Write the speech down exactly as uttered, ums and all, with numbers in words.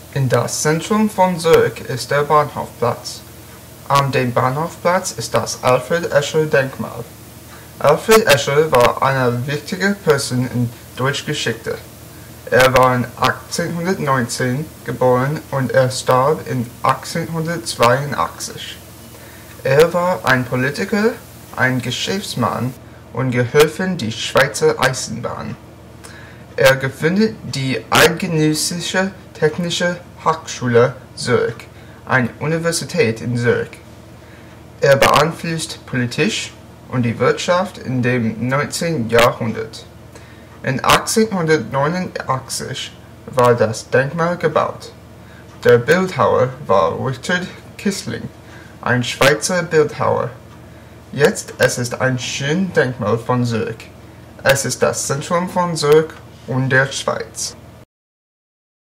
In das Zentrum von Zürich ist der Bahnhofplatz. An dem Bahnhofplatz ist das Alfred-Escher-Denkmal. Alfred Escher war eine wichtige Person in deutscher Geschichte. Er war in achtzehnhundertneunzehn geboren und er starb in achtzehnhundertzweiundachtzig. Er war ein Politiker, ein Geschäftsmann und geholfen die Schweizer Eisenbahn. Er gegründet die Eidgenössische Technische Hochschule Zürich, eine Universität in Zürich. Er beeinflusste politisch und die Wirtschaft in dem neunzehnten Jahrhundert. In achtzehnhundertneunundachtzig war das Denkmal gebaut. Der Bildhauer war Richard Kissling, ein Schweizer Bildhauer. Jetzt es ist ein schönes Denkmal von Zürich. Es ist das Zentrum von Zürich und der Schweiz.